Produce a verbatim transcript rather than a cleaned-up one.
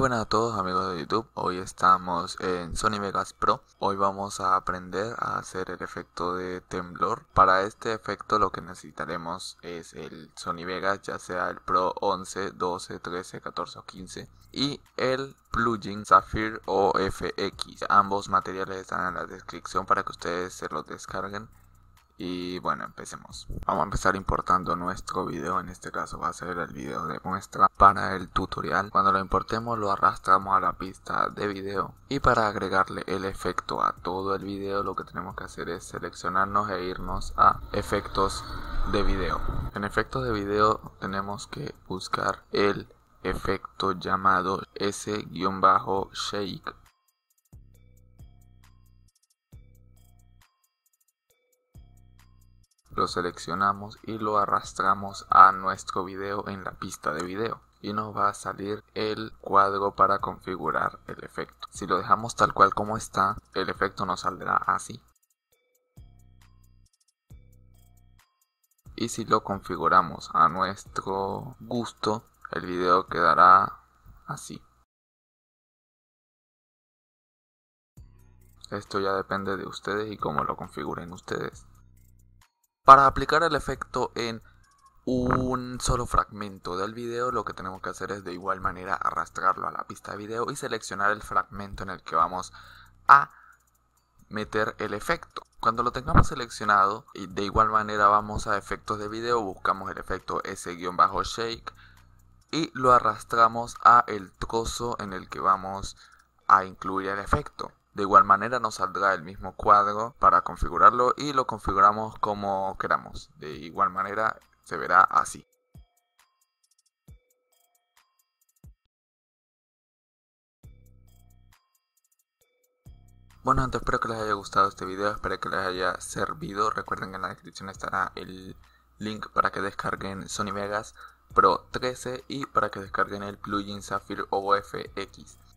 buenas a todos amigos de YouTube, hoy estamos en Sony Vegas Pro. Hoy vamos a aprender a hacer el efecto de temblor. Para este efecto lo que necesitaremos es el Sony Vegas, ya sea el Pro once, doce, trece, catorce o quince, y el plugin Saphir o F X. Ambos materiales están en la descripción para que ustedes se los descarguen. Y bueno, empecemos. Vamos a empezar importando nuestro video. En este caso va a ser el video de muestra para el tutorial. Cuando lo importemos lo arrastramos a la pista de video, y para agregarle el efecto a todo el video lo que tenemos que hacer es seleccionarnos e irnos a efectos de video. En efectos de video tenemos que buscar el efecto llamado S-Shake. Lo seleccionamos y lo arrastramos a nuestro video en la pista de video, y nos va a salir el cuadro para configurar el efecto. Si lo dejamos tal cual como está, el efecto nos saldrá así. Y si lo configuramos a nuestro gusto, el video quedará así. Esto ya depende de ustedes y cómo lo configuren ustedes. Para aplicar el efecto en un solo fragmento del video, lo que tenemos que hacer es de igual manera arrastrarlo a la pista de video y seleccionar el fragmento en el que vamos a meter el efecto. Cuando lo tengamos seleccionado, y de igual manera vamos a efectos de video, buscamos el efecto S-Shake y lo arrastramos a el trozo en el que vamos a incluir el efecto. De igual manera nos saldrá el mismo cuadro para configurarlo y lo configuramos como queramos. De igual manera se verá así. Bueno, entonces espero que les haya gustado este video, espero que les haya servido. Recuerden que en la descripción estará el link para que descarguen Sony Vegas Pro trece y para que descarguen el plugin Saphir o F X.